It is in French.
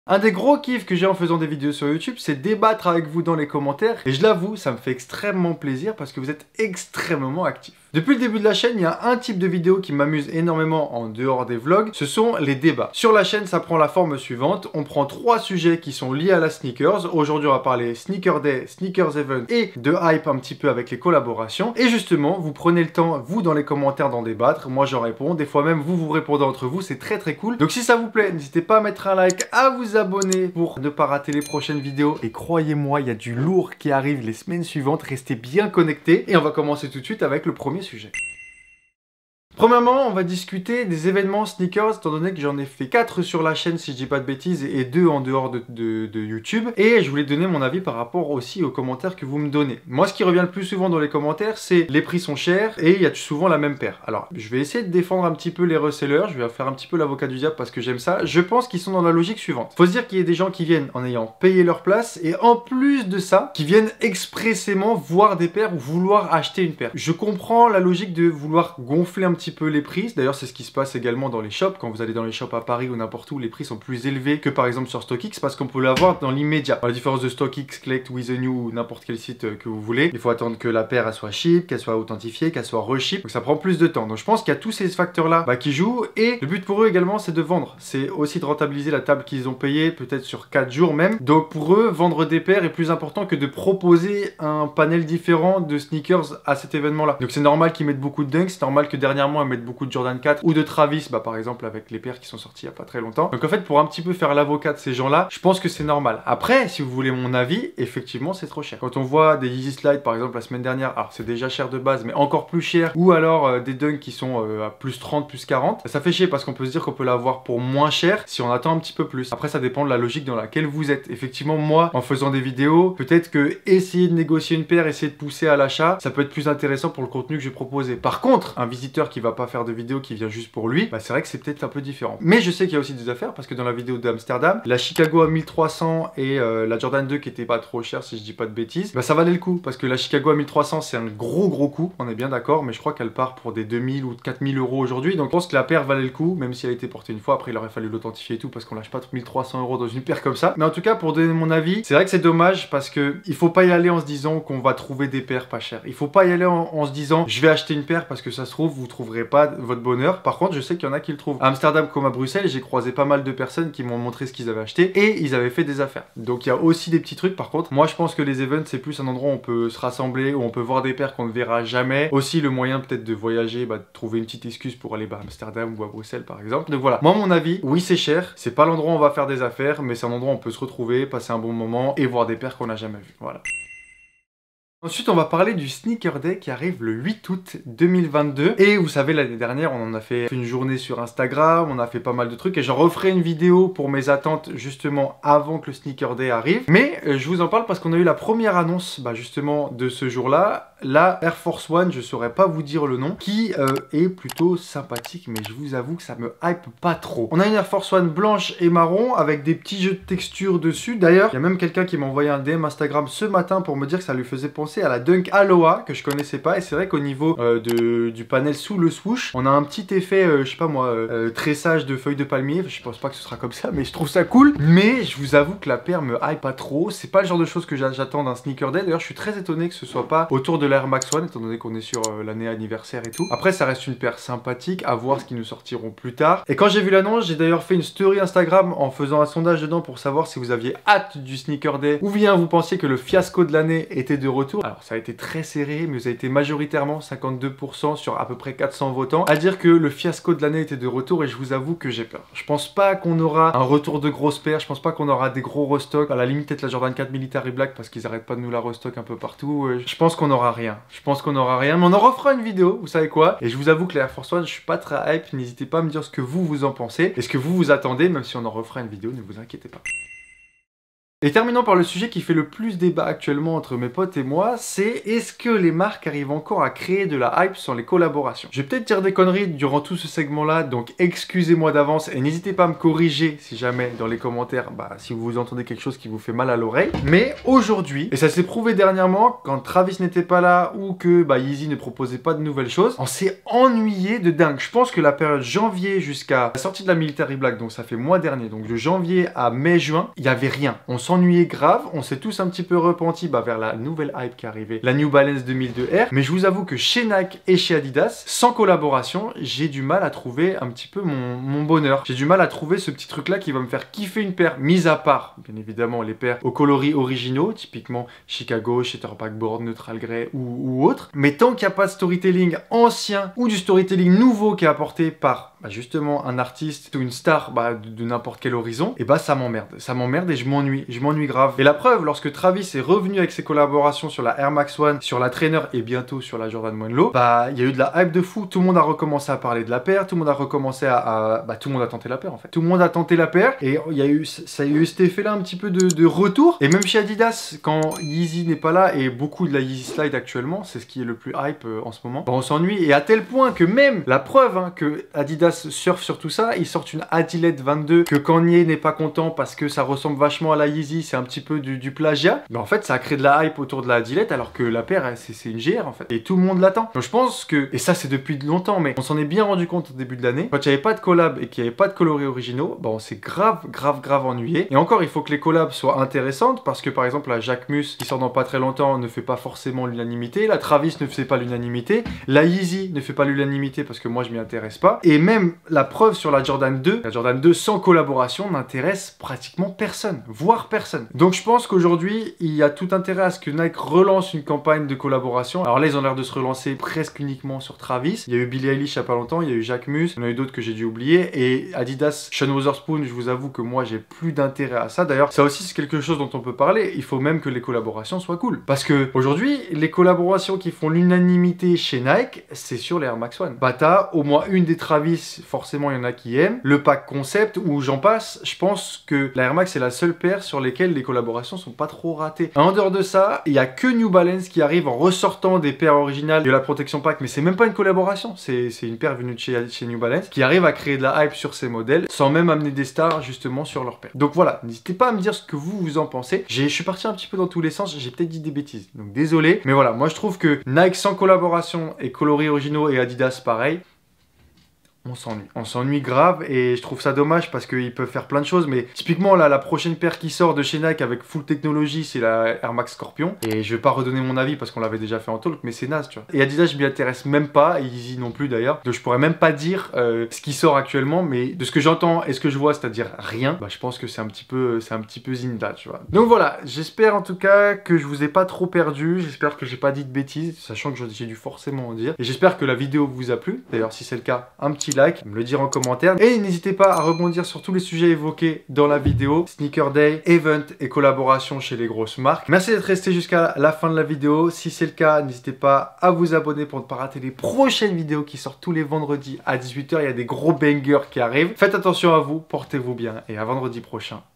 Un des gros kiffs que j'ai en faisant des vidéos sur YouTube, c'est débattre avec vous dans les commentaires. Et je l'avoue, ça me fait extrêmement plaisir parce que vous êtes extrêmement actifs. Depuis le début de la chaîne, il y a un type de vidéo qui m'amuse énormément en dehors des vlogs, ce sont les débats. Sur la chaîne, ça prend la forme suivante. On prend 3 sujets qui sont liés à la sneakers. Aujourd'hui, on va parler Sneaker Day, Sneakers Event et de hype un petit peu avec les collaborations. Et justement, vous prenez le temps, vous, dans les commentaires, d'en débattre. Moi, j'en réponds. Des fois même, vous répondez entre vous. C'est très très cool. Donc si ça vous plaît, n'hésitez pas à mettre un like, à vous abonner pour ne pas rater les prochaines vidéos. Et croyez-moi, il y a du lourd qui arrive les semaines suivantes. Restez bien connectés. Et on va commencer tout de suite avec le premier sujet. Premièrement, on va discuter des événements sneakers, étant donné que j'en ai fait 4 sur la chaîne, si je dis pas de bêtises, et 2 en dehors de YouTube. Et je voulais donner mon avis par rapport aussi aux commentaires que vous me donnez. Moi, ce qui revient le plus souvent dans les commentaires, c'est les prix sont chers et il y a souvent la même paire. Alors, je vais essayer de défendre un petit peu les resellers, je vais faire un petit peu l'avocat du diable parce que j'aime ça. Je pense qu'ils sont dans la logique suivante. Faut se dire qu'il y a des gens qui viennent en ayant payé leur place et en plus de ça, qui viennent expressément voir des paires ou vouloir acheter une paire. Je comprends la logique de vouloir gonfler un petit peu les prix. D'ailleurs, c'est ce qui se passe également dans les shops. Quand vous allez dans les shops à Paris ou n'importe où, les prix sont plus élevés que par exemple sur StockX parce qu'on peut l'avoir dans l'immédiat. La différence de StockX, Collect, With a New ou n'importe quel site que vous voulez, il faut attendre que la paire elle soit ship, qu'elle soit authentifiée, qu'elle soit reship. Donc ça prend plus de temps. Donc je pense qu'il y a tous ces facteurs-là qui jouent et le but pour eux également, c'est de vendre. C'est aussi de rentabiliser la table qu'ils ont payée, peut-être sur 4 jours même. Donc pour eux, vendre des paires est plus important que de proposer un panel différent de sneakers à cet événement-là. Donc c'est normal qu'ils mettent beaucoup de dunks, c'est normal que dernièrement ils mettent beaucoup de Jordan 4 ou de Travis, par exemple avec les paires qui sont sorties il n'y a pas très longtemps. Donc en fait, pour un petit peu faire l'avocat de ces gens-là, je pense que c'est normal. Après, si vous voulez mon avis, effectivement c'est trop cher. Quand on voit des Yeezy Slide par exemple la semaine dernière, alors c'est déjà cher de base, mais encore plus cher, ou alors des dunks qui sont à plus 30, plus 40, ça fait chier parce qu'on peut se dire qu'on peut l'avoir pour moins cher si on attend un petit peu plus. Après ça dépend de la logique dans laquelle vous êtes. Effectivement, moi, en faisant des vidéos, peut-être que essayer de négocier une paire, essayer de pousser à l'achat, ça peut être plus intéressant pour le contenu que je vais proposer. Par contre, un visiteur qui va pas faire de vidéo, qui vient juste pour lui, c'est vrai que c'est peut-être un peu différent. Mais je sais qu'il y a aussi des affaires parce que dans la vidéo d'Amsterdam, la Chicago à 1300 et la Jordan 2 qui était pas trop chère si je dis pas de bêtises, ça valait le coup parce que la Chicago à 1300 c'est un gros coup, on est bien d'accord, mais je crois qu'elle part pour des 2000 ou 4000 euros aujourd'hui, donc je pense que la paire valait le coup, même si elle a été portée une fois. Après il aurait fallu l'authentifier et tout parce qu'on lâche pas 1300 euros dans une paire comme ça. Mais en tout cas, pour donner mon avis, c'est vrai que c'est dommage parce que il faut pas y aller en se disant qu'on va trouver des paires pas chères. Il faut pas y aller en se disant je vais acheter une paire parce que ça se trouve vous trouverez pas votre bonheur. Par contre, je sais qu'il y en a qui le trouvent. À Amsterdam comme à Bruxelles, j'ai croisé pas mal de personnes qui m'ont montré ce qu'ils avaient acheté et ils avaient fait des affaires. Donc il y a aussi des petits trucs. Par contre, moi je pense que les events c'est plus un endroit où on peut se rassembler, où on peut voir des paires qu'on ne verra jamais. Aussi le moyen peut-être de voyager, de trouver une petite excuse pour aller à Amsterdam ou à Bruxelles par exemple. Donc voilà, moi mon avis, oui c'est cher, c'est pas l'endroit où on va faire des affaires, mais c'est un endroit où on peut se retrouver, passer un bon moment et voir des paires qu'on n'a jamais vues. Voilà. Ensuite, on va parler du Sneaker Day qui arrive le 8 août 2022. Et vous savez, l'année dernière, on en a fait une journée sur Instagram, on a fait pas mal de trucs. Et j'en referai une vidéo pour mes attentes justement avant que le Sneaker Day arrive. Mais je vous en parle parce qu'on a eu la première annonce justement de ce jour-là. La Air Force One, je saurais pas vous dire le nom, qui est plutôt sympathique, mais je vous avoue que ça me hype pas trop. On a une Air Force One blanche et marron avec des petits jeux de texture dessus. D'ailleurs, il y a même quelqu'un qui m'a envoyé un DM Instagram ce matin pour me dire que ça lui faisait penser à la Dunk Aloha que je connaissais pas. Et c'est vrai qu'au niveau du panel sous le swoosh, on a un petit effet, je sais pas moi, tressage de feuilles de palmier. Je pense pas que ce sera comme ça, mais je trouve ça cool. Mais je vous avoue que la paire me hype pas trop. C'est pas le genre de choses que j'attends d'un Sneaker Day. D'ailleurs, je suis très étonné que ce soit pas autour de l'Air Max One, étant donné qu'on est sur l'année anniversaire et tout. Après, ça reste une paire sympathique, à voir ce qu'ils nous sortiront plus tard. Et quand j'ai vu l'annonce, j'ai d'ailleurs fait une story Instagram en faisant un sondage dedans pour savoir si vous aviez hâte du Sneaker Day ou bien vous pensiez que le fiasco de l'année était de retour. Alors, ça a été très serré, mais ça a été majoritairement 52% sur à peu près 400 votants à dire que le fiasco de l'année était de retour et je vous avoue que j'ai peur. Je pense pas qu'on aura un retour de grosses paires, je pense pas qu'on aura des gros restocks. À la limite, peut-être la Jordan 4 Military Black parce qu'ils arrêtent pas de nous la restock un peu partout. Je pense qu'on aura rien. Je pense qu'on aura rien, mais on en refera une vidéo, vous savez quoi. Et je vous avoue que la Air Force One, je suis pas très hype. N'hésitez pas à me dire ce que vous en pensez et ce que vous attendez, même si on en refera une vidéo, ne vous inquiétez pas. Et terminons par le sujet qui fait le plus débat actuellement entre mes potes et moi, c'est est-ce que les marques arrivent encore à créer de la hype sur les collaborations? Je vais peut-être dire des conneries durant tout ce segment-là, donc excusez-moi d'avance et n'hésitez pas à me corriger si jamais dans les commentaires, si vous entendez quelque chose qui vous fait mal à l'oreille. Mais aujourd'hui, et ça s'est prouvé dernièrement, quand Travis n'était pas là ou que Yeezy ne proposait pas de nouvelles choses, on s'est ennuyé de dingue. Je pense que la période janvier jusqu'à la sortie de la Military Black, donc ça fait mois dernier, donc de janvier à mai-juin, il n'y avait rien. On s'ennuyait grave, on s'est tous un petit peu repentis vers la nouvelle hype qui est arrivée, la New Balance 2002 R, mais je vous avoue que chez Nike et chez Adidas, sans collaboration, j'ai du mal à trouver un petit peu mon bonheur. J'ai du mal à trouver ce petit truc là qui va me faire kiffer une paire, mis à part, bien évidemment, les paires aux coloris originaux, typiquement Chicago, Shutterbackboard, Neutral Grey ou autre. Mais tant qu'il n'y a pas de storytelling ancien ou du storytelling nouveau qui est apporté par justement un artiste ou une star de n'importe quel horizon, et ça m'emmerde. Ça m'emmerde et je m'ennuie grave. Et la preuve, lorsque Travis est revenu avec ses collaborations sur la Air Max One, sur la Trainer et bientôt sur la Jordan 1 Low, il y a eu de la hype de fou. Tout le monde a recommencé à parler de la paire, tout le monde a recommencé tout le monde a tenté la paire en fait. Tout le monde a tenté la paire et ça a eu cet effet-là un petit peu de retour. Et même chez Adidas, quand Yeezy n'est pas là et beaucoup de la Yeezy Slide actuellement, c'est ce qui est le plus hype en ce moment, on s'ennuie. Et à tel point que même la preuve que Adidas surfe sur tout ça, ils sortent une Adilette 22 que Kanye n'est pas content parce que ça ressemble vachement à la Yeezy, c'est un petit peu du plagiat. Mais en fait, ça a créé de la hype autour de la Adilette alors que la paire, c'est une GR en fait. Et tout le monde l'attend. Donc je pense que, et ça c'est depuis longtemps, mais on s'en est bien rendu compte au début de l'année, quand il n'y avait pas de collab et qu'il n'y avait pas de coloris originaux, on s'est grave ennuyé. Et encore, il faut que les collabs soient intéressantes parce que par exemple la Jacquemus qui sort dans pas très longtemps ne fait pas forcément l'unanimité, la Travis ne fait pas l'unanimité, la Yeezy ne fait pas l'unanimité parce que moi je m'y intéresse pas, et même la preuve sur la Jordan 2 sans collaboration n'intéresse pratiquement personne, voire personne. Donc je pense qu'aujourd'hui il y a tout intérêt à ce que Nike relance une campagne de collaboration. Alors là ils ont l'air de se relancer presque uniquement sur Travis. Il y a eu Billie Eilish il y a pas longtemps, il y a eu Jacquemus, il y en a eu d'autres que j'ai dû oublier, et Adidas, Sean Wotherspoon, je vous avoue que moi j'ai plus d'intérêt à ça. D'ailleurs ça aussi c'est quelque chose dont on peut parler, il faut même que les collaborations soient cool. Parce que aujourd'hui les collaborations qui font l'unanimité chez Nike, c'est sur les Air Max One. T'as au moins une des Travis, forcément il y en a qui aiment, le pack concept ou j'en passe. Je pense que la Air Max c'est la seule paire sur lesquelles les collaborations sont pas trop ratées. En dehors de ça, il y a que New Balance qui arrive en ressortant des paires originales de la protection pack, mais c'est même pas une collaboration, c'est une paire venue de chez New Balance qui arrive à créer de la hype sur ces modèles sans même amener des stars justement sur leur paire. Donc voilà, n'hésitez pas à me dire ce que vous en pensez. Je suis parti un petit peu dans tous les sens, j'ai peut-être dit des bêtises, donc désolé, mais voilà, moi je trouve que Nike sans collaboration et coloris originaux et Adidas pareil, on s'ennuie grave et je trouve ça dommage parce qu'ils peuvent faire plein de choses, mais typiquement là la prochaine paire qui sort de chez Nike avec full technologie c'est la Air Max Scorpion, et je vais pas redonner mon avis parce qu'on l'avait déjà fait en talk, mais c'est naze tu vois. Et Adidas je m'y intéresse même pas, et Yeezy non plus d'ailleurs, donc je pourrais même pas dire ce qui sort actuellement, mais de ce que j'entends et ce que je vois, c'est-à-dire rien, je pense que c'est un petit peu Zinda tu vois. Donc voilà, j'espère en tout cas que je vous ai pas trop perdu, j'espère que j'ai pas dit de bêtises, sachant que j'ai dû forcément en dire, et j'espère que la vidéo vous a plu. D'ailleurs si c'est le cas, un petit like, me le dire en commentaire, et n'hésitez pas à rebondir sur tous les sujets évoqués dans la vidéo, Sneaker Day, Event et collaboration chez les grosses marques. Merci d'être resté jusqu'à la fin de la vidéo. Si c'est le cas, n'hésitez pas à vous abonner pour ne pas rater les prochaines vidéos qui sortent tous les vendredis à 18 h. Il y a des gros bangers qui arrivent. Faites attention à vous, portez-vous bien et à vendredi prochain.